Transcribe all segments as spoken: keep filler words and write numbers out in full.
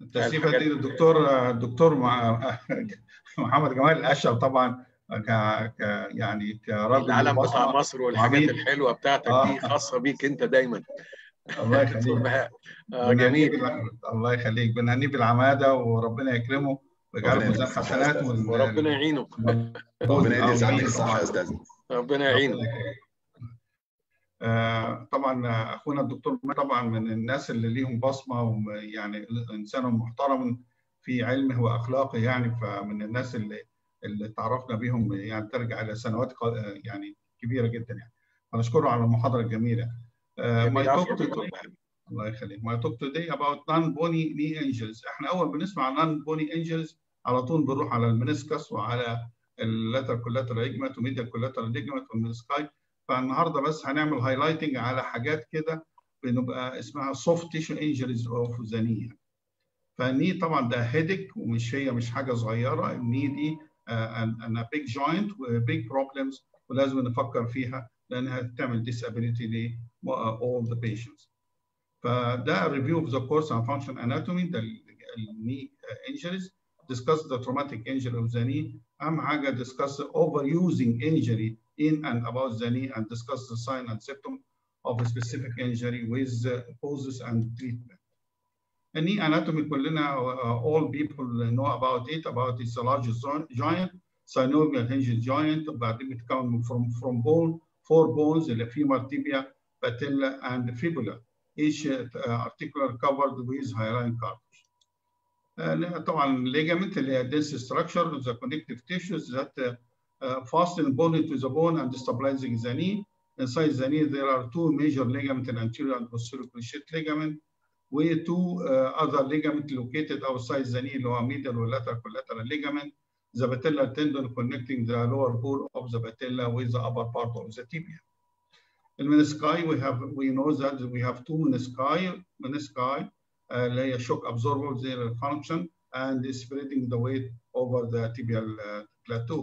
التسليفه دي الدكتور الدكتور محمد جمال الاشهر طبعا ك يعني كراجل العلم بتاع مصر والحاجات الحلوه بتاعتك آه. دي خاصه بيك انت دايما. الله يخليك. آه جميل. الله يخليك، بنهنيه بالعماده وربنا يكرمه ويجعله ميزان حسنات وربنا يعينه. ربنا يدي سعادتك الصحه يا استاذ. ربنا يعينه. آه طبعا اخونا الدكتور طبعا من الناس اللي ليهم بصمه، ويعني انسان محترم في علمه واخلاقه يعني، فمن الناس اللي اللي تعرفنا بهم يعني ترجع الى سنوات يعني كبيره جدا يعني. فنشكره على المحاضره الجميله. ما الله يخليك. My talk today about non-bony knee injuries. احنا اول بنسمع عن non-bony injuries على طول بنروح على المنسكس وعلى اللاتر كولاترال ليجمنت وميديال كولاترال ليجمنت والمنسكاي. فالنهارده بس هنعمل هايلايتنج على حاجات كده بنبقى اسمها soft tissue injuries of the knee. فالني طبعا ده هيدك، ومش هي مش حاجه صغيره. الني دي انا بيج جوينت وبيج بروبلمز، ولازم نفكر فيها لانها تعمل disability ل all the patients. فده review of the course and function anatomy. ده knee injuries. Discuss the traumatic injury of the knee. أهم حاجة discuss overusing injury in and about the knee, and discuss the sign and symptom of a specific injury with causes and treatment. The knee anatomy كلنا uh, all people know about it. About it's a large joint, synovial hinged joint. وبعدين بتتكون from from bone four bones اللي femur, tibia, patella, and fibula. Each uh, articular covered with hyaline cartilage. Uh, طبعا ligament اللي هي dense structure of the connective tissues that uh, uh, fasten bone to the bone and stabilizing the knee. Inside the knee there are two major ligaments, anterior and posterior cruciate ligament, with two uh, other ligaments located outside the knee اللي هو medial or lateral collateral ligament. The patellar tendon connecting the lower bone of the patella with the upper part of the tibia. In menisci, we have we know that we have two menisci, menisci, اللي هي shock absorber their function and is spreading the weight over the tibial uh, plateau.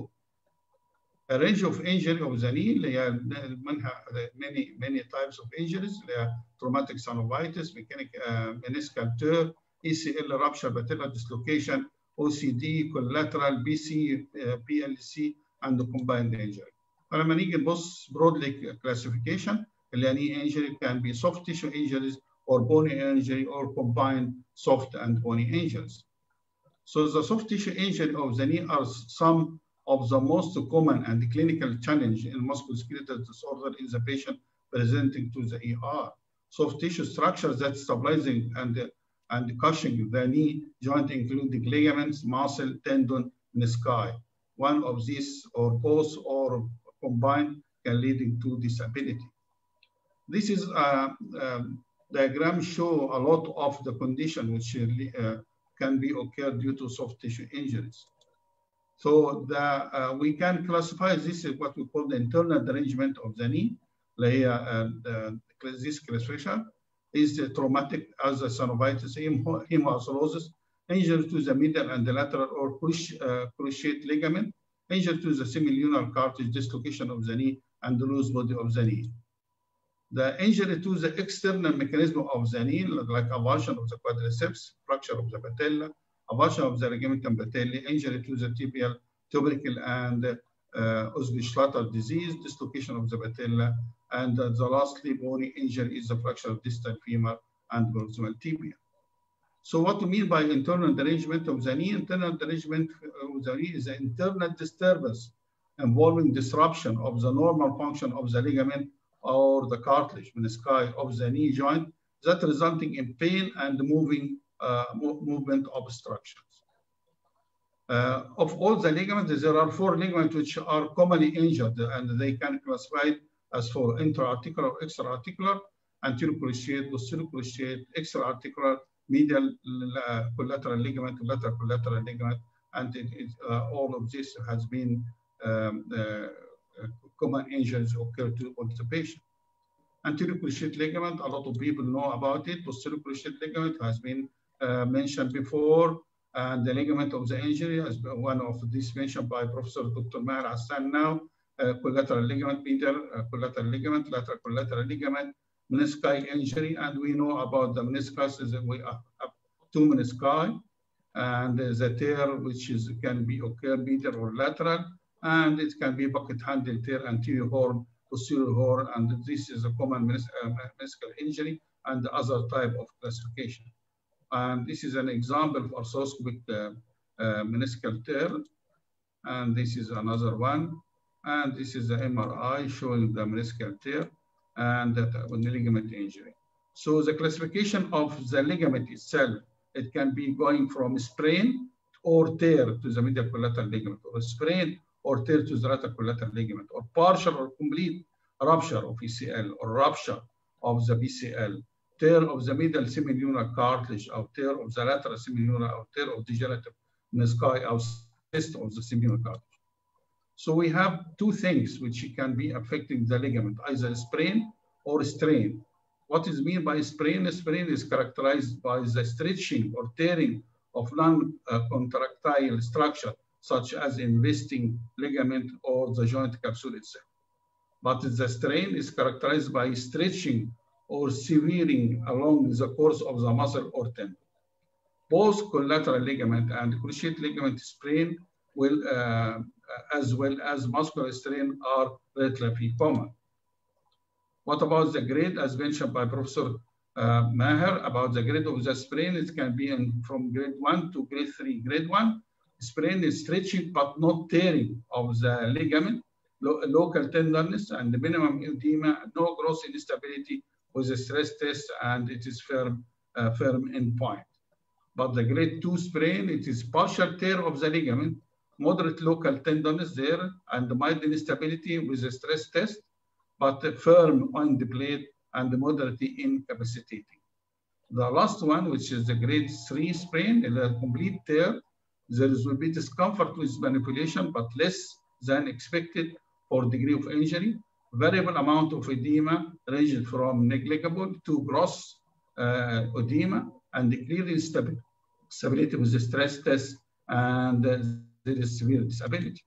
A range of injury of the knee اللي هي منها many many types of injuries اللي هي traumatic synovitis, mechanic uh, meniscal tear, E C L rupture, patellar dislocation, O C D, collateral, B C, uh, P L C, and the combined injury. فلما نيجي نبص broadly classification اللي knee injury can be soft tissue injuries or bony injury or combined soft and bony injuries. So the soft tissue injury of the knee are some of the most common and clinical challenge in musculoskeletal disorder in the patient presenting to the E R. Soft tissue structures that stabilizing and and cushioning the knee joint including ligaments, muscle, tendon, menisci. One of these or both or combined can lead to disability. This is a, a diagram show a lot of the condition which uh, can be occurred due to soft tissue injuries. So the, uh, we can classify this as what we call the internal derangement of the knee. Uh, this classification is traumatic as a synovitis, hemoarthrosis, injury to the medial and the lateral or uh, cruciate ligament, injury to the semilunar cartilage, dislocation of the knee, and the loose body of the knee. The injury to the external mechanism of the knee, like avulsion of the quadriceps, fracture of the patella, avulsion of the ligamentum patelli, injury to the tibial, tubercle, and uh, Osgood-Schlatter disease, dislocation of the patella, and uh, the lastly bony injury is the fracture of distal femur and proximal tibia. So what do we mean by internal derangement of the knee? Internal derangement of the knee is an internal disturbance involving disruption of the normal function of the ligament or the cartilage, menisci of the knee joint, that resulting in pain and moving uh, movement obstructions. Uh, of all the ligaments, there are four ligaments which are commonly injured, and they can be classified as for intra-articular, extra-articular, anterior cruciate, posterior cruciate, extra-articular, medial uh, collateral ligament, lateral collateral ligament, and it, it, uh, all of this has been um, uh, common injuries occur to on the patient. Anterior cruciate ligament, a lot of people know about it. Posterior cruciate ligament has been uh, mentioned before, and the ligament of the injury as one of these mentioned by Professor Doctor Maher Hassan now. Uh, collateral ligament, medial uh, collateral ligament, lateral collateral ligament, menisci injury, and we know about the meniscus is we uh, two menisci, and the tear, which is can be occur medial or lateral, and it can be bucket handle tear, anterior horn, posterior horn, and this is a common menis uh, meniscal injury and the other type of classification. And this is an example of arthroscopic uh, uh, meniscal tear, and this is another one, and this is the M R I showing the meniscal tear and the, the ligament injury. So the classification of the ligament itself, it can be going from sprain or tear to the medial collateral ligament, or sprain or tear to the lateral collateral ligament, or partial or complete rupture of E C L, or rupture of the B C L, tear of the medial semilunar cartilage, or tear of the lateral semilunar, or tear of degenerative menisci, or cyst of the semilunar cartilage. So we have two things which can be affecting the ligament, either sprain or strain. What is meant by sprain? Sprain is characterized by the stretching or tearing of non-contractile structure, such as investing ligament or the joint capsule itself. But the strain is characterized by stretching or severing along the course of the muscle or tendon. Both collateral ligament and cruciate ligament sprain will, uh, as well as muscular strain, are relatively common. What about the grade, as mentioned by Professor uh, Maher, about the grade of the sprain? It can be in, from grade one to grade three. Grade one, sprain is stretching but not tearing of the ligament, lo local tenderness and the minimum edema, no gross instability with a stress test, and it is firm, uh, firm endpoint. But the grade two sprain, it is partial tear of the ligament, moderate local tenderness there, and mild instability with a stress test, but firm on the blade and moderately incapacitating. The last one, which is the grade three sprain, a complete tear, there will be discomfort with manipulation, but less than expected for degree of injury. Variable amount of edema ranging from negligible to gross uh, edema, and clear instability stability with the stress test, and uh, there is severe disability.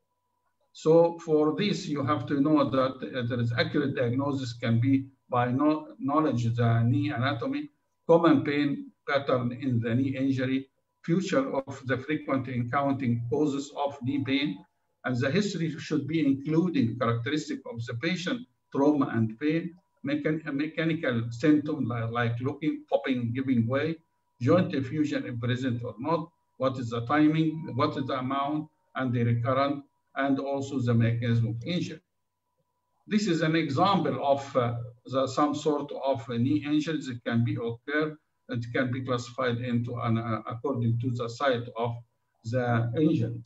So for this, you have to know that uh, there is accurate diagnosis can be by no knowledge of the knee anatomy, common pain pattern in the knee injury, future of the frequent encountering causes of knee pain, and the history should be including characteristic of the patient, trauma and pain, mechan mechanical symptoms like, like looking, popping, giving way, joint effusion if present or not, what is the timing, what is the amount, and the recurrent, and also the mechanism of injury. This is an example of uh, the, some sort of knee injuries that can be occur. It can be classified into an, uh, according to the site of the injury.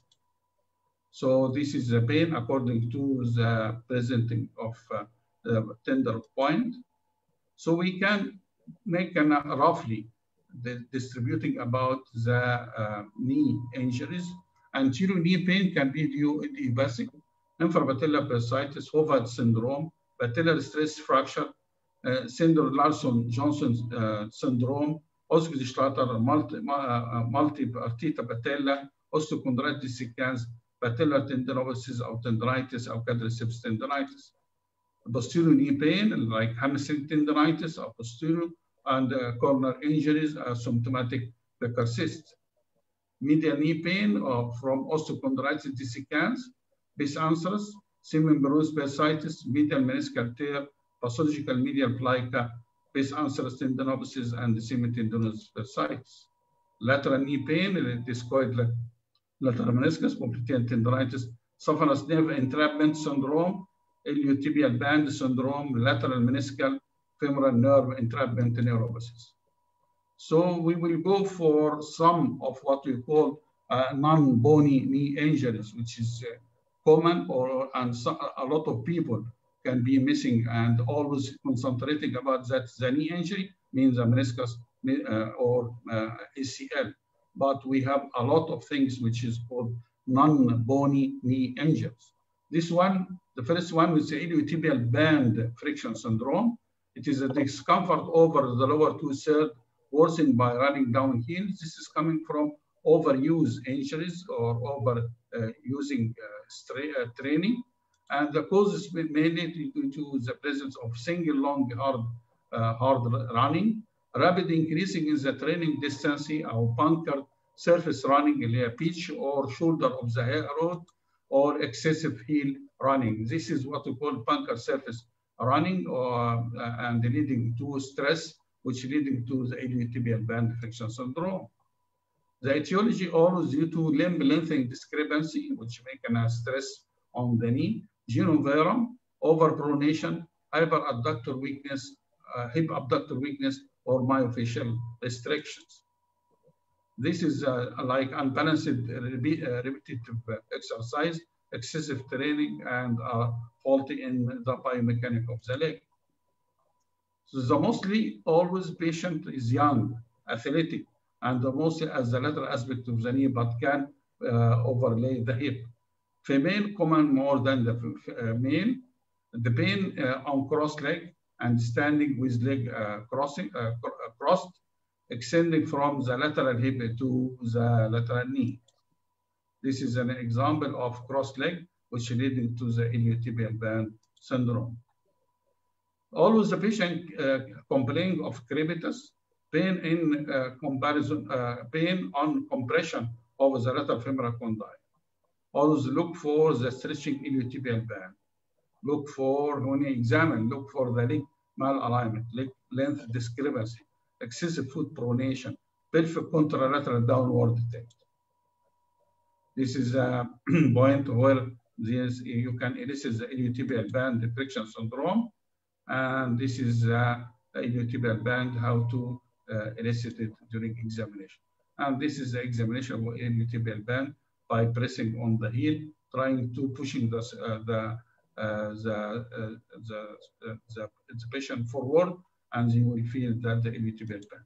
So this is the pain according to the presenting of uh, the tender point. So we can make an, uh, roughly the distributing about the uh, knee injuries. Anterior knee pain can be due to idiopathic, infrapatellar bursitis, Hovat syndrome, patellar stress fracture, uh, syndrome Larson-Johnson uh, syndrome, Osgood-Schlatter, multi, uh, multi-arteta patella, osteochondritis dissecans, patellar tendinosis or tendinitis or quadriceps tendinitis. Posterior knee pain like hamstring tendinitis or posterior, and uh, corner injuries are symptomatic persist. Medial knee pain uh, from osteochondritis dissecans, base ulcers, semimembranous bursitis, medial meniscal tear, pathological medial plica, base ulcers tendinosis, and semitendinous bursitis. Lateral knee pain, discoid lateral meniscus, popliteal tendinitis, saphenous nerve entrapment syndrome, iliotibial band syndrome, lateral meniscal femoral nerve entrapment neuropathies. So we will go for some of what we call uh, non-bony knee injuries, which is uh, common, or and so, a lot of people can be missing and always concentrating about that the knee injury means a meniscus uh, or uh, A C L. But we have a lot of things which is called non-bony knee injuries. This one, the first one is the iliotibial band friction syndrome. It is a discomfort over the lower two-thirds worsened by running downhill. This is coming from overuse injuries or over uh, using uh, uh, training. And the cause is mainly due to the presence of single long hard, uh, hard running, rapid increasing in the training distance أو bunker surface running اللي هي pitch or shoulder of the road or excessive heel running. This is what we call bunker surface running or, uh, and leading to stress, which leading to the iliotibial band friction syndrome. The etiology always due to limb lengthening discrepancy, which make a stress on the knee, genovirum, overpronation, hyperadductor weakness, uh, hip abductor weakness, or myofascial restrictions. This is uh, like unbalanced repeat, uh, repetitive exercise, excessive training, and uh, faulty in the biomechanics of the leg. So the mostly always patient is young, athletic, and mostly as the lateral aspect of the knee, but can uh, overlay the hip. Female common more than the uh, male. The pain uh, on cross leg and standing with leg uh, crossing uh, crossed, extending from the lateral hip to the lateral knee. This is an example of cross leg, which leading to the iliotibial band syndrome. Always the patient uh, complaining of crepitus, pain in uh, comparison, uh, pain on compression of the lateral femoral condyle. Always look for the stretching iliotibial band. Look for, when you examine, look for the leg malalignment, leg length discrepancy, excessive foot pronation, pelvic contralateral downward tilt. This is a point where this, you can elicit the iliotibial band friction syndrome. And this is the iliotibial band, how to uh, elicit it during examination. And this is the examination of iliotibial band by pressing on the heel, trying to pushing the, uh, the Uh, the, uh, the, uh, the, the patient forward, and you will feel that the iliotibial band.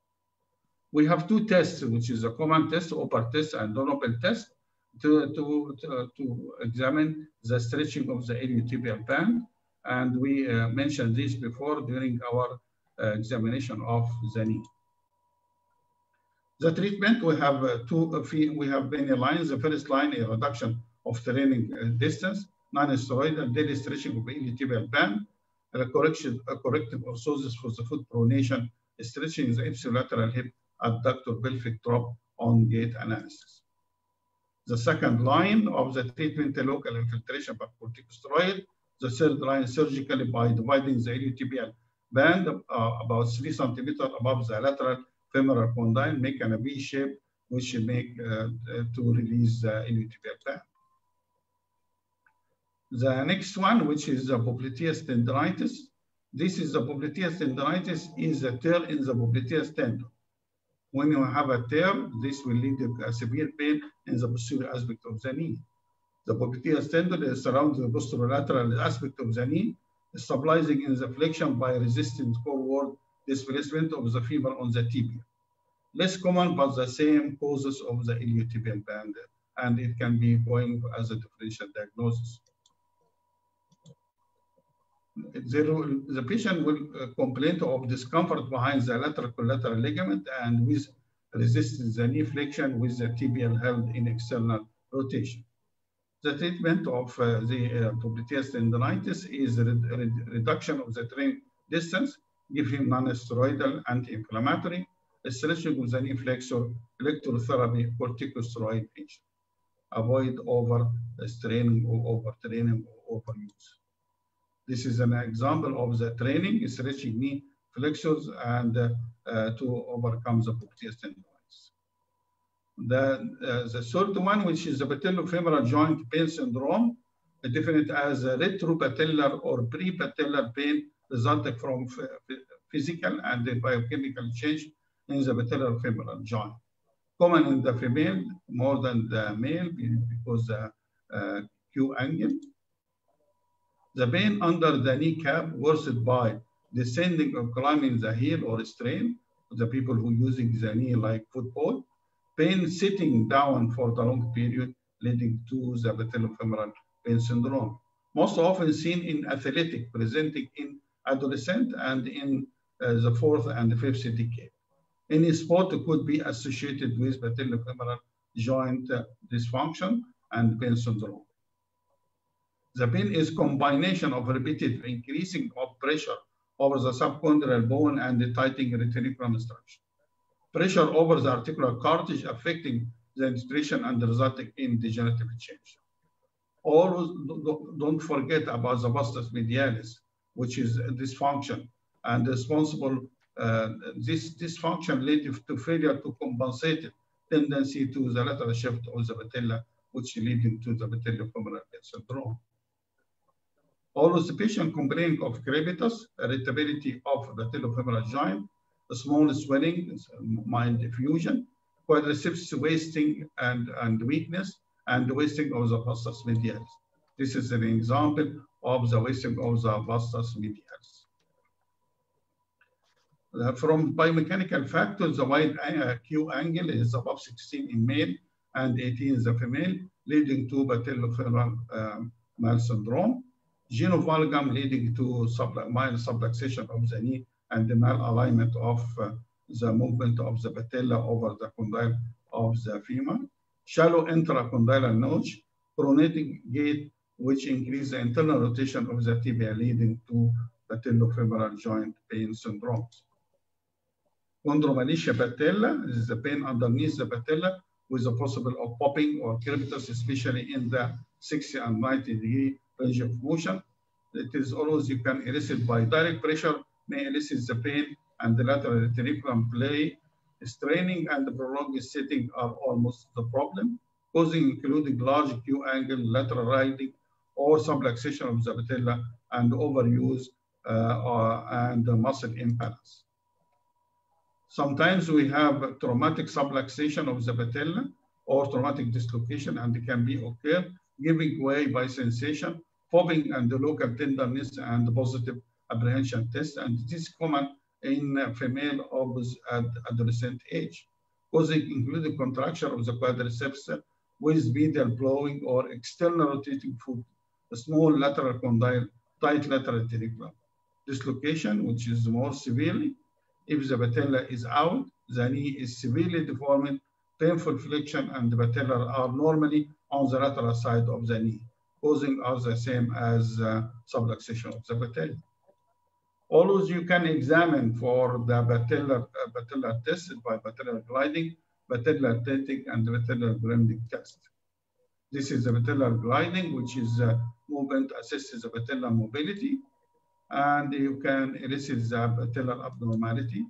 We have two tests, which is a common test, Oper test and Doppel test, to, to, to, to examine the stretching of the iliotibial band. And we uh, mentioned this before during our uh, examination of the knee. The treatment, we have uh, two, uh, we have many lines. The first line is reduction of training uh, distance, non-steroidal daily stretching of iliotibial band, a correction, a corrective orthosis for the foot pronation, stretching the ipsilateral hip adductor pelvic drop on gait analysis. The second line of the treatment, the local infiltration by corticosteroid. The third line, surgically by dividing the iliotibial band uh, about three centimeters above the lateral femoral condyle, making a V shape, which make uh, to release the iliotibial band. The next one, which is the popliteus tendinitis. This is the popliteus tendinitis is a tear in the popliteus tendon. When you have a tear, this will lead to a severe pain in the posterior aspect of the knee. The popliteus tendon is surrounding the posterolateral aspect of the knee, stabilizing in the flexion by resisting forward displacement of the femur on the tibia. Less common, but the same causes of the iliotibial band, and it can be going as a differential diagnosis. The, the patient will uh, complain of discomfort behind the lateral collateral ligament and with resistance the knee flexion with the tibial held in external rotation. The treatment of uh, the uh, popliteus tendinitis is a re re reduction of the training distance, give him non-steroidal anti-inflammatory, stretching of the knee flexor, electrotherapy, corticosteroid agent. Avoid over straining or overtraining or overuse. This is an example of the training, stretching knee flexors and uh, uh, to overcome the popliteus tendinitis. The, uh, the third one, which is the patellofemoral joint pain syndrome, defined as a retropatellar or pre-patellar pain resulting from physical and biochemical change in the patellofemoral joint. Common in the female more than the male because the uh, Q angle. The pain under the kneecap worsened by descending or climbing the heel or strain, the people who are using the knee like football, pain sitting down for the long period leading to the patellofemoral pain syndrome. Most often seen in athletic, presenting in adolescent and in uh, the fourth and the fifth decade. Any sport could be associated with patellofemoral joint uh, dysfunction and pain syndrome. The pain is combination of repeated increasing of pressure over the subchondral bone and the tightening retinaculum structure. Pressure over the articular cartilage affecting the nutrition and resulting in degenerative change. Always don't forget about the vastus medialis, which is a dysfunction and responsible. Uh, this dysfunction leads to failure to compensate tendency to the lateral shift of the patella, which leading to the patellofemoral syndrome. Always the patient complaining of crepitus, irritability of the patellofemoral joint, a small swelling, mild effusion, quadriceps wasting and, and weakness, and the wasting of the vastus medialis. This is an example of the wasting of the vastus medialis. Uh, from biomechanical factors, the wide uh, Q angle is above sixteen in male and eighteen in the female, leading to patellofemoral uh, mal syndrome. Genovalgum leading to sub mild subluxation of the knee and the malalignment of uh, the movement of the patella over the condyle of the femur. Shallow intracondylar notch, pronating gait, which increase the internal rotation of the tibia, leading to patellofemoral joint pain syndromes. Chondromalacia patella is the pain underneath the patella with the possible of popping or crepitus, especially in the sixty and ninety degree range of motion. It is always you can elicit by direct pressure, may elicit the pain, and the lateral retinaculum play. Straining and the prolonged sitting are almost the problem, causing including large Q angle, lateral riding, or subluxation of the patella and overuse uh, uh, and muscle imbalance. Sometimes we have traumatic subluxation of the patella or traumatic dislocation, and it can be occur, giving way by sensation, popping and the local tenderness and positive apprehension test, and this is common in female of adolescent age, causing including contraction of the quadriceps with medial blowing or external rotating foot, a small lateral condyle, tight lateral retinaculum. Dislocation, which is more severely, if the patella is out, the knee is severely deformed, painful flexion, and the patella are normally on the lateral side of the knee, causing are the same as uh, subluxation of the patella. Always you can examine for the patellar, uh, patellar test by patellar gliding, patellar tenting, and the patellar grounding test. This is the patellar gliding, which is uh, movement assists the patellar mobility, and you can elicit the patellar abnormality.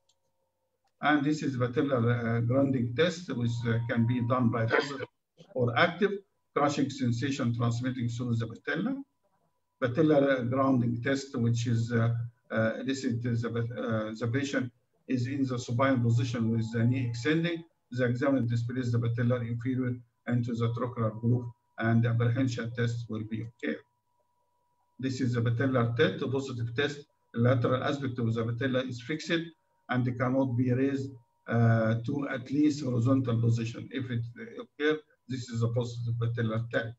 And this is patellar uh, grounding test, which uh, can be done by passive or active, crushing sensation transmitting through the patella. Patellar grounding test, which is uh, uh, elicit the, uh, the patient is in the supine position with the knee extending. The examiner displays the patellar inferior into the trochlear groove, and the apprehension test will be okay. This is the patellar test, the positive test. The lateral aspect of the patella is fixed and it cannot be raised uh, to at least horizontal position. If it occurs, this is a positive patellar test.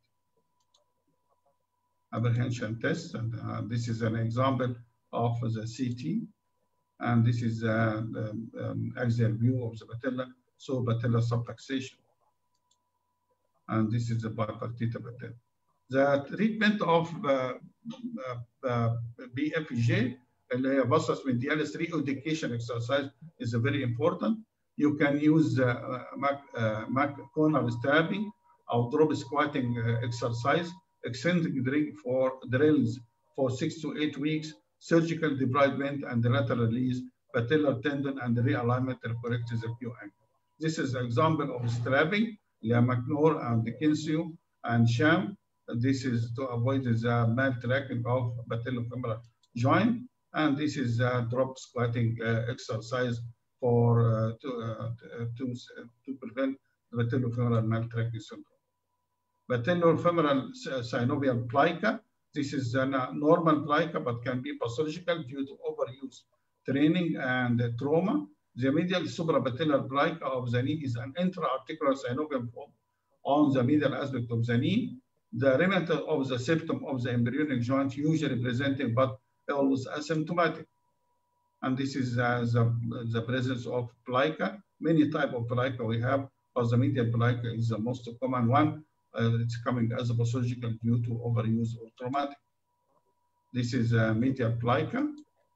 Apprehension test, and uh, this is an example of the C T, and this is uh, the um, axial view of the patella, so patella subluxation, and this is the bipartite patella. The treatment of uh, uh, uh, B F J, vastus medialis re-education exercise, is very important. You can use uh, Mac, uh, Mac corner strapping or drop squatting uh, exercise, eccentric drill for drills for six to eight weeks, surgical debridement and the lateral release, patellar tendon and the realignment to correct the Q angle. This is an example of strapping, Leah McNor and Kinsey and Sham. This is to avoid the mal tracking of patellofemoral joint, and this is a drop squatting uh, exercise for uh, to, uh, to, to prevent the patellofemoral mal tracking syndrome. Patellofemoral synovial plica. This is a normal plica, but can be pathological due to overuse, training, and trauma. The medial suprapatellar plica of the knee is an intra-articular synovial form on the medial aspect of the knee. The remnant of the septum of the embryonic joint usually presenting, but always asymptomatic. And this is uh, the, the presence of plica. Many types of plica we have, but the medial plica is the most common one. Uh, it's coming as a pathological due to overuse or traumatic. This is a medial plica,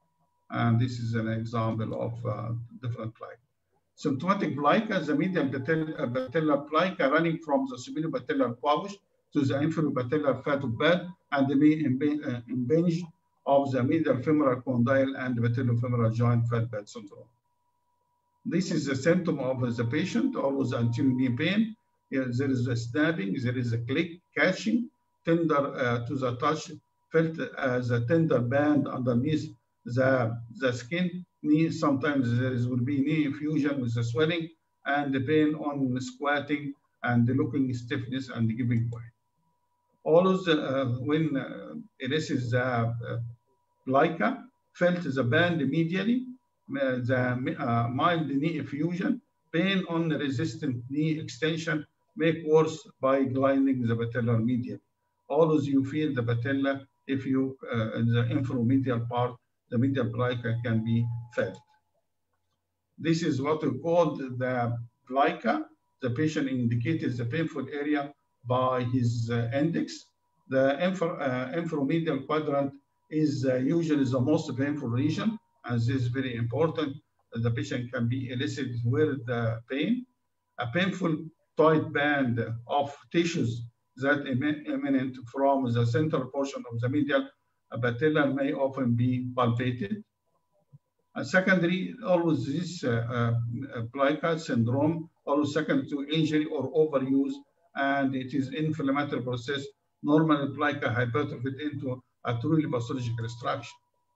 And this is an example of uh, different plica. Symptomatic plica, the medial patellar plica running from the superior patellar pouch to the inferior patellar fat of bed and the impinge of the medial femoral condyle and patellofemoral joint fat bed syndrome. This is a symptom of the patient, always anterior knee pain. There is a snapping, there is a click, catching, tender uh, to the touch, felt as a tender band underneath the, the skin. Knee, sometimes there is, will be knee effusion with the swelling and the pain on squatting and the looking stiffness and giving way. Always uh, when uh, it is the uh, plica, felt the band immediately, uh, the uh, mild knee effusion, pain on the resistant knee extension, make worse by gliding the patellar medial. Always you feel the patella if you, uh, in the infromedial part, the medial plica can be felt. This is what we call the plica. The patient indicates the painful area by his uh, index. The infra, uh, infromedial quadrant is uh, usually the most painful region, and this is very important. The patient can be elicited with the pain. A painful tight band of tissues that emanate from the central portion of the medial patella may often be palpated. And secondary, always this uh, uh, plica syndrome, always second to injury or overuse, and it is inflammatory process. Normally, plica hypertrophied into a truly pathological restriction.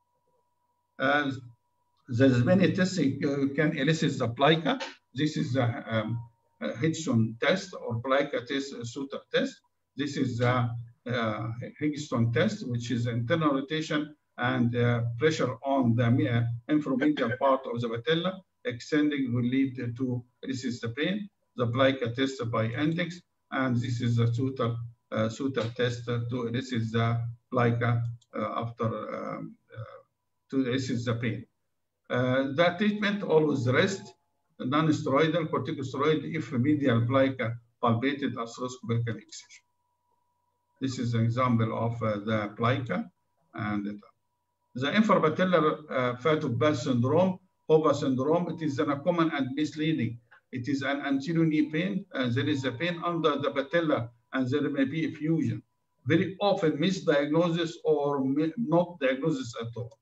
Uh, there's many tests uh, can elicit the plica. This is the um, Higginson test or plica test, uh, Suter test. This is the uh, Higginson test, which is internal rotation and uh, pressure on the uh, infromedial part of the patella. Extending will lead to elicit the pain. The plica test by index, and this is the Suter uh, Suter test to elicit the plica uh, after um, uh, to elicit the pain. Uh, that treatment always rest, non-steroidal corticosteroid if medial plica palpated arthroscopic excision. This is an example of uh, the plica. And it, the infrapatellar uh, fat of bed syndrome, H O V A syndrome, it is a common and misleading. It is an anterior knee pain, and there is a pain under the patella, and there may be effusion. Very often misdiagnosis or not diagnosis at all.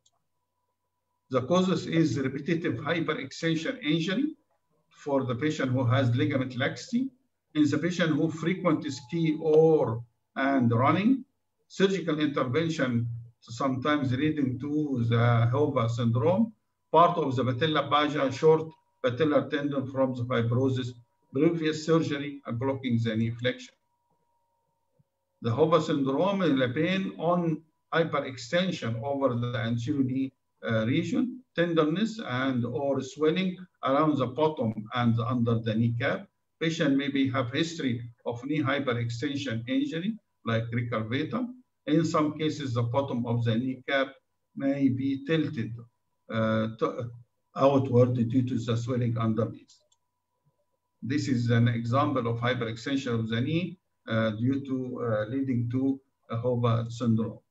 The causes is repetitive hyperextension injury for the patient who has ligament laxity, in the patient who frequent ski or and running, surgical intervention sometimes leading to the H O V A syndrome, part of the patella baja, short patellar tendon from the fibrosis, previous surgery and blocking the knee flexion. The H O V A syndrome is a pain on hyperextension over the anterior knee uh, region, tenderness and or swelling around the bottom and under the kneecap. Patient maybe have history of knee hyperextension injury like recurvatum. In some cases, the bottom of the kneecap may be tilted uh, to, outward due to the swelling underneath. This is an example of hyperextension of the knee uh, due to uh, leading to a H O V A syndrome.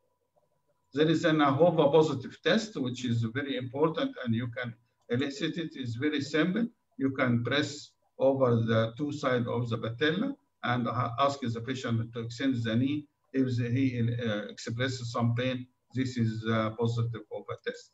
There is an H O V A positive test, which is very important, and you can elicit it. It's very simple. You can press over the two sides of the patella and ask the patient to extend the knee. If he uh, expresses some pain, this is a positive H O V A test.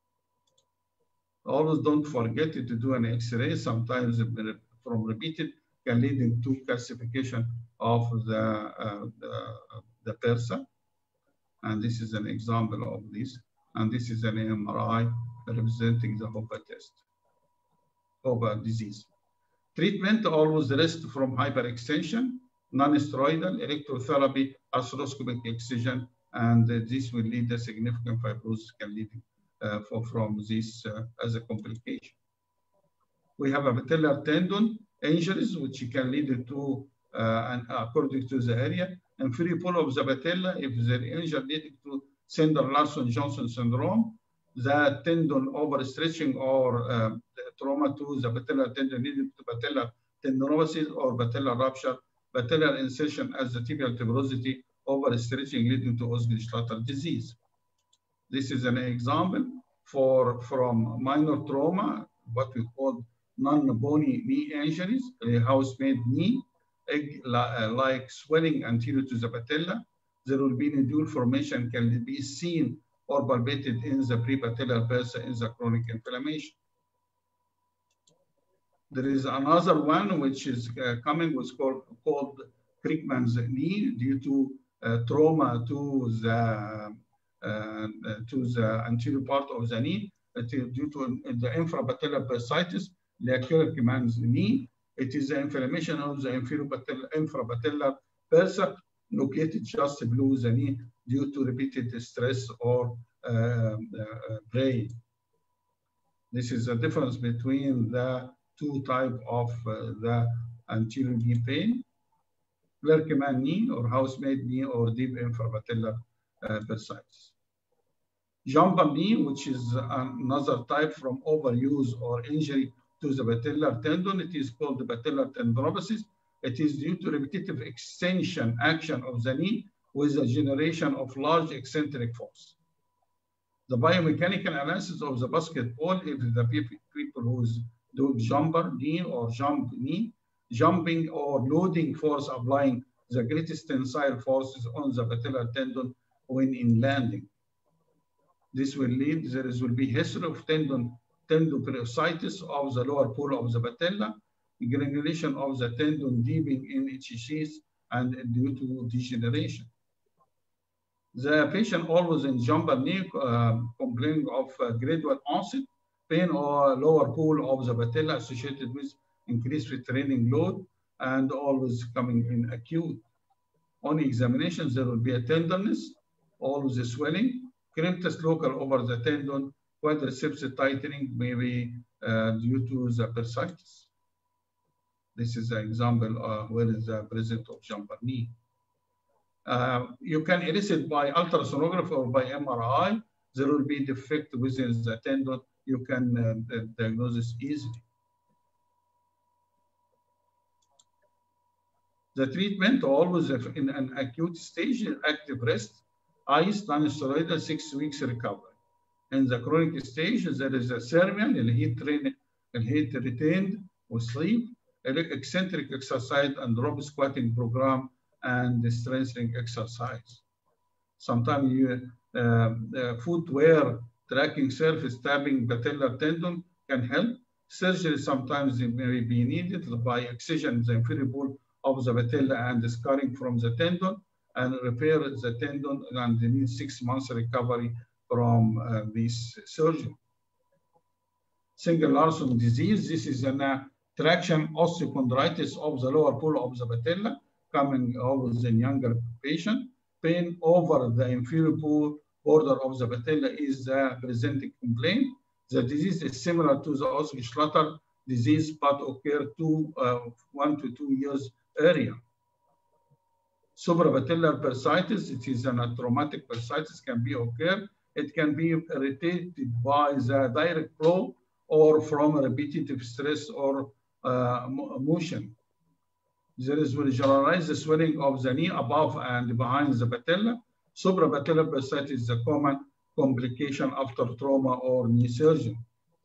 Always don't forget to do an X-ray. Sometimes from repeated can lead to calcification of the, uh, the, the persa. And this is an example of this. And this is an M R I representing the H O V A test, H O V A disease. Treatment always rest from hyperextension, non-steroidal, electrotherapy, arthroscopic excision, and uh, this will lead to significant fibrosis can lead uh, for, from this uh, as a complication. We have a patellar tendon injuries, which can lead to, uh, and according to the area, and free pull of the patella, if the injury leading to Sender-Larson-Johnson syndrome, the tendon overstretching or uh, trauma to the patellar tendon leading to patellar tendinopathy or patellar rupture, patellar insertion as the tibial tuberosity, overstretching leading to Osgood-Schlatter disease. This is an example for from minor trauma, what we call non-bony knee injuries, a house-made knee, like swelling anterior to the patella. There will be nodule formation can be seen or palpated in the prepatellar bursa in the chronic inflammation. There is another one which is uh, coming, was called, called Crickman's knee due to uh, trauma to the uh, to the anterior part of the knee. It is due to the infrapatellar bursitis, the Crickman's knee. It is the inflammation of the infrapatellar bursa located just below the knee due to repeated stress or uh, uh, brain. This is the difference between the two types of uh, the anterior knee pain, Clerkeman knee or house-made knee or deep infrapatellar uh, bursitis. Jumper knee, which is another type from overuse or injury to the patellar tendon. It is called the patellar tendinopathy. It is due to repetitive extension action of the knee with the generation of large eccentric force. The biomechanical analysis of the basketball, if the people who do jumper knee or jump knee, jumping or loading force applying the greatest tensile forces on the patellar tendon when in landing. This will lead, there is, will be history of tendon tendoperiositis of the lower pole of the patella, granulation of the tendon deepening in its sheath and due to degeneration. The patient always in jumper knee uh, complaining of uh, gradual onset pain or lower pole of the patella associated with increased retraining load and always coming in acute. On examinations, there will be a tenderness, always a swelling, crimpus local over the tendon, quadriceps tightening may be uh, due to the bursitis. This is an example uh, where is the presence of jumper knee. Uh, you can elicit by ultrasonography or by M R I. There will be defect within the tendon. You can uh, diagnose this easily. The treatment always in an acute stage, active rest, ice, non-steroidal, six weeks recovery. In the chronic stage, there is a thermal, heat, train, heat retained with sleep, eccentric exercise and rope squatting program, and the strengthening exercise. Sometimes you, uh, uh, footwear, tracking surface, tapping patellar tendon can help. Surgery sometimes may be needed by excision the inferior pole of the patella and scarring from the tendon and repair the tendon, and they need six months recovery from uh, this surgery. Singer-Larson disease, this is an uh, traction osteochondritis of the lower pole of the patella, coming always in younger patient. Pain over the inferior pole border of the patella is the presenting complaint. The disease is similar to the Osgood-Schlatter disease, but occur two, uh, one to two years earlier. Suprapatellar bursitis, it is a traumatic bursitis, can be occur. It can be irritated by the direct flow or from repetitive stress or uh, motion. There is will generalize the swelling of the knee above and behind the patella. Suprapatellar bursitis is a common complication after trauma or knee surgery.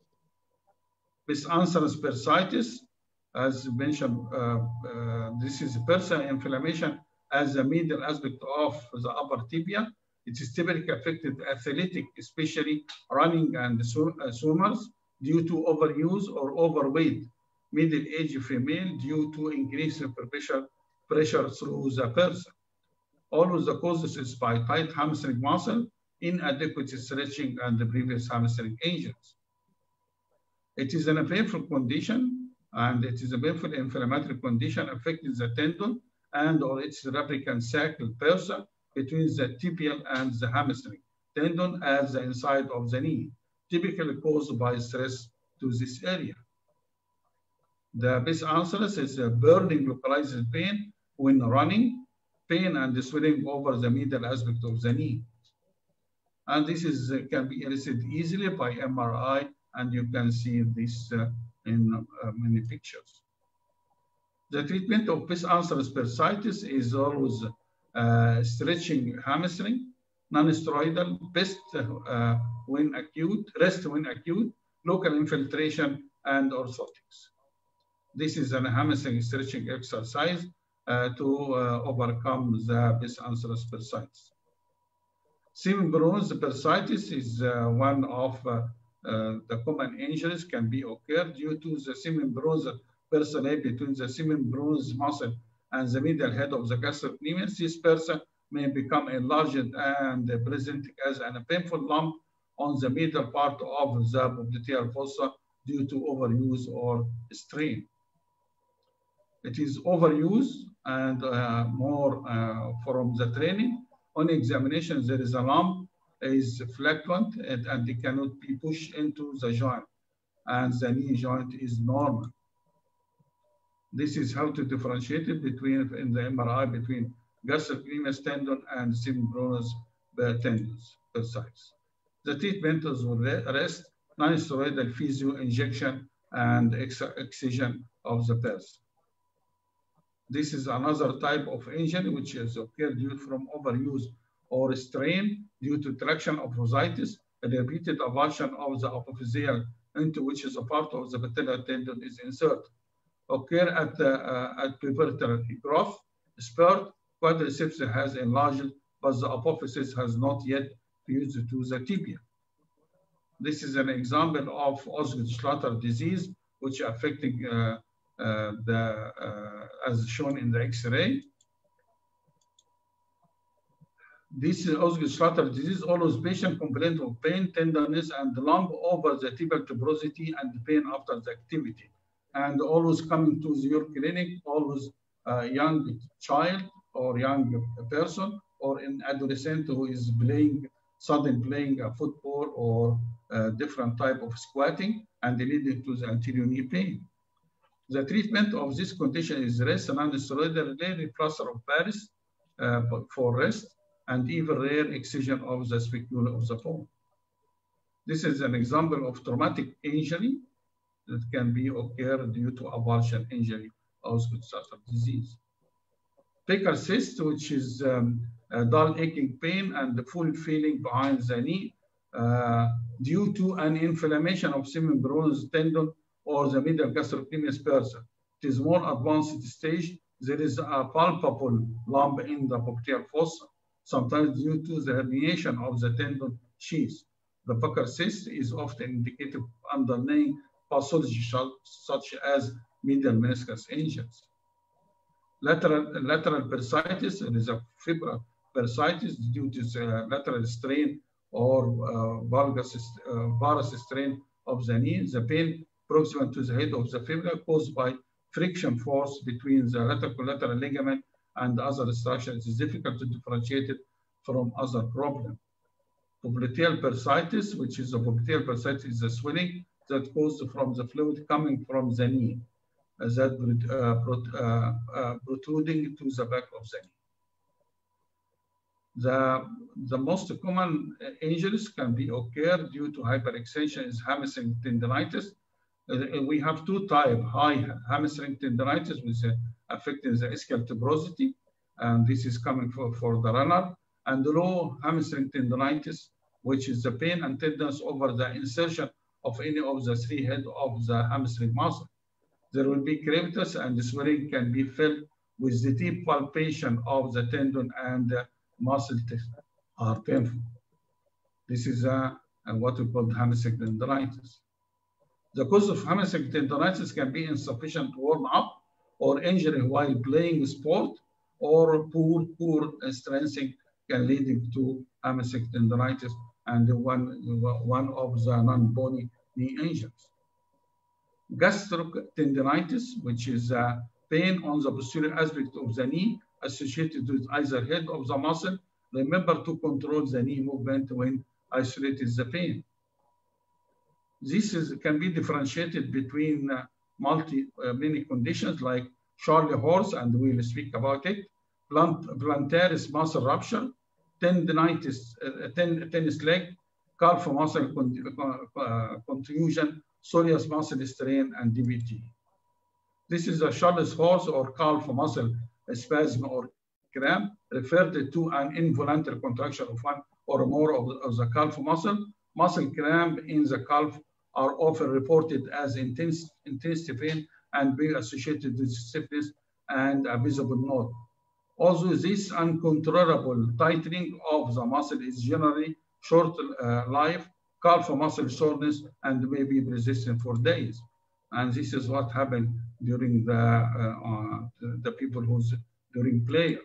Bisancerous bursitis, as mentioned, uh, uh, this is bursa inflammation as the medial aspect of the upper tibia. It is typically affected athletic, especially running and swimmers, due to overuse or overweight. Middle-aged female due to increased pressure, pressure through the person. Always the causes is by tight hamstring muscle, inadequate stretching, and the previous hamstring injuries. It is an painful condition, and it is a painful inflammatory condition affecting the tendon and or its replicant sacral bursa between the tibial and the hamstring tendon as the inside of the knee, typically caused by stress to this area. The bisancerous is a burning localized pain when running, pain and swelling over the middle aspect of the knee. And this is uh, can be elicited easily by M R I, and you can see this uh, in uh, many pictures. The treatment of bisancerous bursitis is always uh, stretching hamstring, non-steroidal, best uh, when acute, rest when acute, local infiltration, and orthotics. This is an hamstring stretching exercise uh, to uh, overcome the bisanthrus bursitis. Semibronous bursitis is uh, one of uh, uh, the common injuries can be occurred due to the semibronous bursa between the semibronous muscle and the medial head of the gastrocnemius. This bursa may become enlarged and presenting as a painful lump on the middle part of the popliteal fossa due to overuse or strain. It is overuse and uh, more uh, from the training. On examination, there is a lump, is flatulent, and, and it cannot be pushed into the joint, and the knee joint is normal. This is how to differentiate it between, in the M R I, between gastrocnemius tendon and semibronous tendons bursitis. The treatment is rest, non-steroidal physio injection, and excision of the bursa. This is another type of injury which is occurred due from overuse or strain due to traction of bursitis, a repeated avulsion of the apophyseal into which is a part of the patellar tendon is inserted. Occur at the uh, at pubertal growth, spurt, quadriceps has enlarged, but the apophysis has not yet fused to the tibia. This is an example of Osgood-Schlatter disease, which affecting uh, uh, the uh, as shown in the X-ray. This is Osgood-Schlatter disease. Always patient complain of pain, tenderness, and lump over the tibial tuberosity and pain after the activity. And always coming to your clinic, always a young child or young person or an adolescent who is playing, sudden playing a football or a different type of squatting and leading to the anterior knee pain. The treatment of this condition is rest, non-steroidal, rare plaster of Paris uh, for rest, and even rare excision of the spicula of the bone. This is an example of traumatic injury that can be occurred due to avulsion injury of Osgood-Schlatter disease. Picker cyst, which is um, a dull aching pain and the full feeling behind the knee uh, due to an inflammation of semibronous tendon or the medial gastrocnemius bursa. It is more advanced stage. There is a palpable lump in the popliteal fossa, sometimes due to the herniation of the tendon sheath. The Picker cyst is often indicated underlying pathology such as medial meniscus injuries. Lateral, lateral bursitis, it is a fibral bursitis due to the lateral strain or uh, valgus, uh, varus strain of the knee. The pain proximal to the head of the fibula caused by friction force between the lateral collateral ligament and other structures. It is difficult to differentiate it from other problems. Popliteal bursitis, which is a popliteal bursitis, is a swelling that caused from the fluid coming from the knee, uh, that uh, uh, uh, protruding to the back of the knee. The, the most common injuries can be occurred due to hyperextension is hamstring tendinitis. Uh, we have two types, high hamstring tendinitis, which is affecting the ischial tuberosity, and this is coming for, for the runner, and low hamstring tendinitis, which is the pain and tenderness over the insertion of any of the three heads of the hamstring muscle. There will be crevitus and the swelling can be felt with the deep palpation of the tendon and the muscle are painful. This is a, a what we call hamstring tendinitis. The cause of hamstring tendinitis can be insufficient warm up or injury while playing sport, or poor, poor strengthening can lead to hamstring tendinitis and one, one of the non-bony knee injuries. Gastrotendinitis, which is a pain on the posterior aspect of the knee associated with either head of the muscle. Remember to control the knee movement when isolated the pain. This is, can be differentiated between uh, multi, uh, many conditions like Charlie horse, and we will speak about it, Plant, plantaris muscle rupture, tendinitis, uh, ten, tennis leg, calf muscle con uh, contusion, soleus muscle strain, and D V T. This is a Charles horse or calf muscle spasm or cramp referred to an involuntary contraction of one or more of, of the calf muscle. Muscle cramp in the calf are often reported as intense, intense pain and being associated with stiffness and a visible node. Although this uncontrollable tightening of the muscle is generally short uh, life, calf muscle soreness and may be persistent for days. And this is what happened during the, uh, uh, the people who's during play.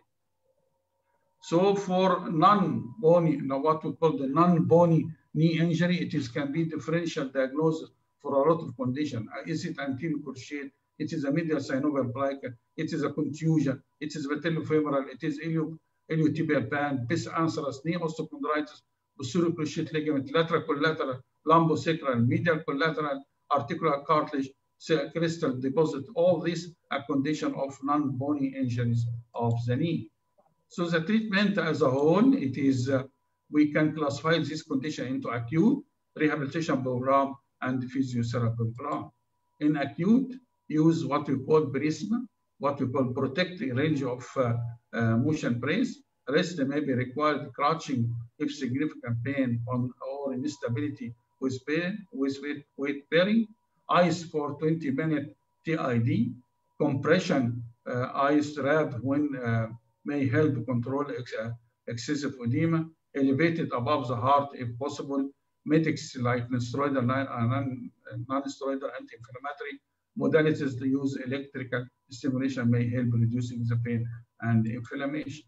So for non-bony, you know, what we call the non-bony knee injury, it is can be differential diagnosis for a lot of conditions. Is it anterior cruciate? It is a medial synovial plaque. It is a contusion. It is patellofemoral. It is ilio, iliotibial band, bis ancerus, knee osteochondritis, posterior cruciate ligament, lateral collateral, lumbosacral, medial collateral, articular cartilage, crystal deposit. All these are condition of non-bony injuries of the knee. So the treatment as a whole, it is, uh, we can classify this condition into acute, rehabilitation program, and physiotherapy program. In acute, use what we call Brisma, what we call protecting range of uh, uh, motion brace. Rest may be required crouching if significant pain on, or instability with pain, with weight, weight bearing. Ice for twenty minute T I D. Compression uh, ice wrap when uh, may help control ex uh, excessive edema. Elevated above the heart if possible. Medics like non-steroidal, non-steroidal anti-inflammatory modalities to use electrical stimulation may help reducing the pain and inflammation.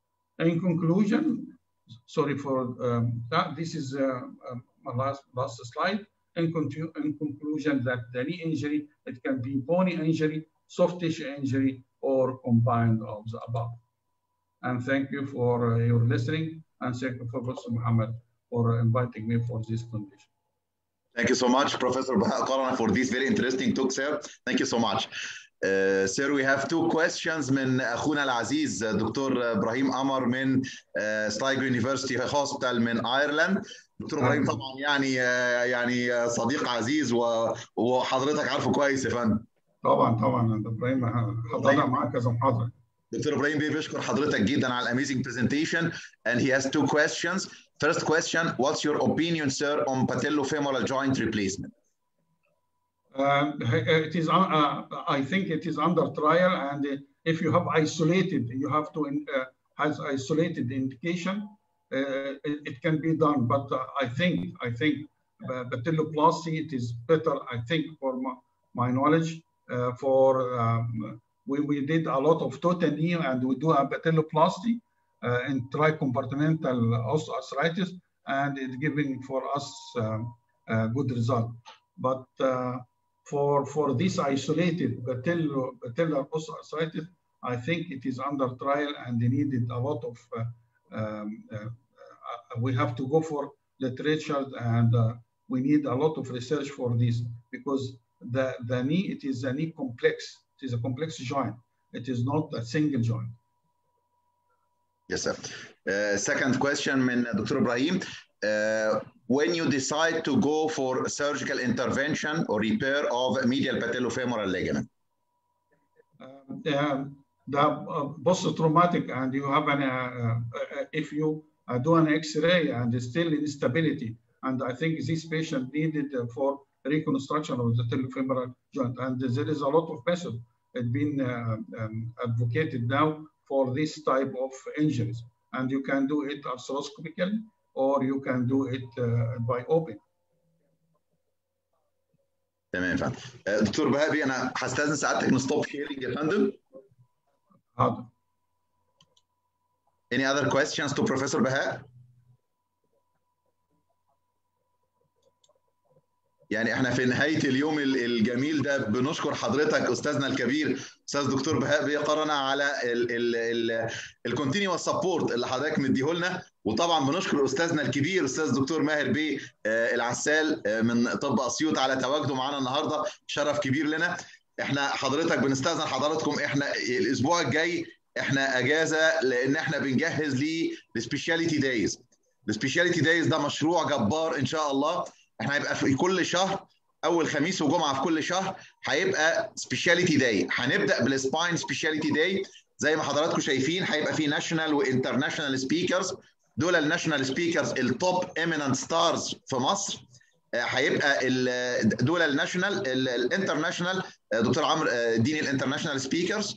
In conclusion, sorry for um, that, this is uh, um, my last, last slide. In, in conclusion, that the knee injury, it can be bony injury, soft tissue injury, or combined of the above. And thank you for uh, your listening, and thank you for Professor Muhammad for inviting me for this condition. Thank you so much, Professor Baha Karana, for this very interesting talk, sir. Thank you so much. Uh, sir, we have two questions من أخونا العزيز دكتور إبراهيم قمر من Sligo University Hospital من ايرلند. دكتور إبراهيم طبعا يعني يعني صديق عزيز وحضرتك عارفه كويس يا فندم. طبعا طبعا إبراهيم حضرنا معاه كذا محاضرة. دكتور إبراهيم بيشكر حضرتك جدا على الامazing presentation, and he has two questions. First question, what's your opinion, sir, on patellofemoral joint replacement? Uh, it is, uh, I think it is under trial, and if you have isolated, you have to uh, has isolated indication, uh, it, it can be done. But uh, I think, I think uh, patelloplasty, it is better. I think, for my, my knowledge, uh, for um, we we did a lot of total knee, and we do a patelloplasty uh, in tricompartmental osteoarthritis, and it's giving for us um, a good result. But uh, For, for this isolated patellar, patellar osteoarthritis, I think it is under trial and they needed a lot of, uh, um, uh, uh, we have to go for literature, and uh, we need a lot of research for this, because the, the knee, it is a knee complex. It is a complex joint. It is not a single joint. Yes, sir. Uh, second question من دكتور إبراهيم. Uh, when you decide to go for surgical intervention or repair of medial patellofemoral ligament? Uh, the the uh, post-traumatic, and you have an, uh, uh, if you uh, do an X-ray and there's still instability, and I think this patient needed uh, for reconstruction of the patellofemoral joint, and there is a lot of method that been uh, um, advocated now for this type of injuries, and you can do it arthroscopically, or you can do it uh, by open. تمام يا فندم. دكتور بهابي انا هستاذن سعادتك نستوب شيرنج يا فندم. حاضر. Any other questions to Professor Baha? يعني احنا في نهايه اليوم الجميل ده بنشكر حضرتك استاذنا الكبير استاذ دكتور بهاء بيه قرنا على الكونتينيوس سبورت اللي حضرتك مديه لنا، وطبعا بنشكر استاذنا الكبير استاذ دكتور ماهر بيه العسال من طب اسيوط على تواجده معانا النهارده، شرف كبير لنا. احنا حضرتك بنستاذن حضراتكم، احنا الاسبوع الجاي احنا اجازه لان احنا بنجهز للسبيشاليتي دايز. السبيشاليتي دايز ده مشروع جبار ان شاء الله. احنا هيبقى في كل شهر اول خميس وجمعه في كل شهر هيبقى سبيشاليتي داي. هنبدا بالسباين سبيشاليتي داي زي ما حضراتكم شايفين، هيبقى في ناشونال وانترناشونال سبيكرز دول الناشونال سبيكرز التوب ايميننت ستارز في مصر. هيبقى دول الناشونال الانترناشونال. دكتور عمرو اديني الانترناشونال سبيكرز.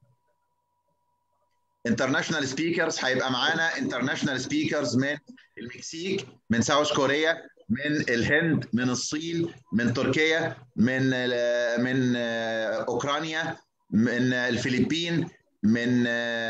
انترناشونال سبيكرز هيبقى معانا انترناشونال سبيكرز من المكسيك، من ساوث كوريا، من الهند، من الصين، من تركيا، من من اوكرانيا، من الفلبين، من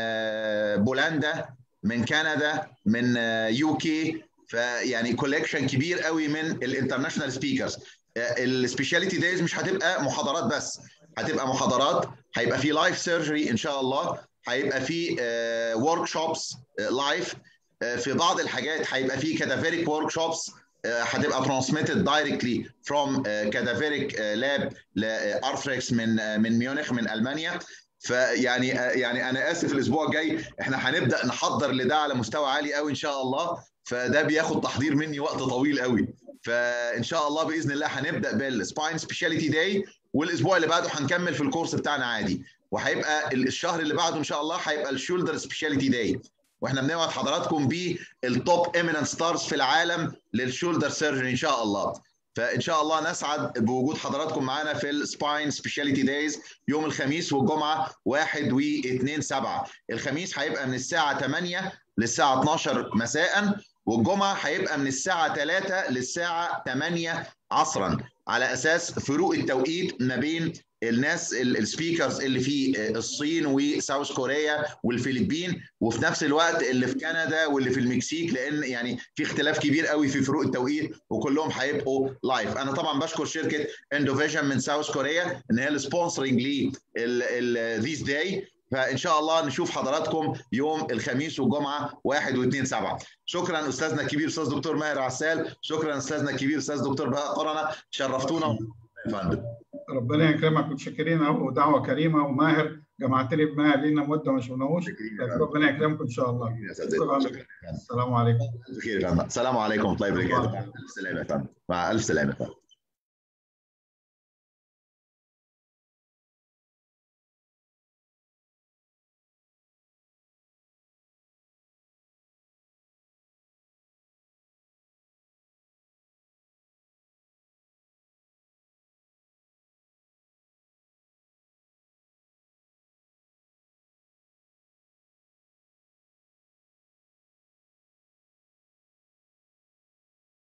بولندا، من كندا، من يوكي. فيعني كولكشن كبير قوي من الانترناشونال سبيكرز. السبيشاليتي دايز مش هتبقى محاضرات بس، هتبقى محاضرات، هيبقى في لايف سيرجري ان شاء الله، هيبقى في ورك شوبس لايف، في بعض الحاجات هيبقى في كادافيريك ورك شوبس هتبقى ترانسميتد دايركتلي فروم كادافيريك لاب لارثريكس من من ميونخ من المانيا. فيعني يعني انا اسف الاسبوع الجاي احنا هنبدا نحضر لده على مستوى عالي قوي ان شاء الله، فده بياخد تحضير مني وقت طويل قوي. فان شاء الله باذن الله هنبدا بالسباين سبيشاليتي داي، والاسبوع اللي بعده هنكمل في الكورس بتاعنا عادي، وهيبقى الشهر اللي بعده ان شاء الله هيبقى الشولدر سبيشاليتي داي، واحنا بنوعد حضراتكم بالتوب ايميننت ستارز في العالم للشولدر سيرجري ان شاء الله. فان شاء الله نسعد بوجود حضراتكم معانا في السباين سبيشاليتي دايز يوم الخميس والجمعه واحد واثنين سبعة. الخميس هيبقى من الساعه ثمانية للساعه اثناشر مساء، والجمعه هيبقى من الساعه ثلاثة للساعه ثمانية عصرا، على اساس فروق التوقيت ما بين الناس السبيكرز اللي في الصين وساوث كوريا والفلبين، وفي نفس الوقت اللي في كندا واللي في المكسيك، لان يعني في اختلاف كبير قوي في فروق التوقيت، وكلهم هيبقوا لايف. انا طبعا بشكر شركه اندوفيجن من ساوث كوريا ان هي السبونسرنج لي ذيس داي. فان شاء الله نشوف حضراتكم يوم الخميس والجمعه واحد واثنين سبعة. شكرا استاذنا الكبير استاذ دكتور ماهر عسال، شكرا استاذنا الكبير استاذ دكتور بهاء قرنة، شرفتونا يا فندم. ربنا يكرمك، متشكرين اهو، دعوه كريمه، وماهر جمعت لي بماهر لينا مده ما شفناهوش، ربنا يكرمكم ان شاء الله. شكرا. السلام عليكم. السلام عليكم ورحمه الله وبركاته. مع الف سلامه يا فندم. مع الف سلامه.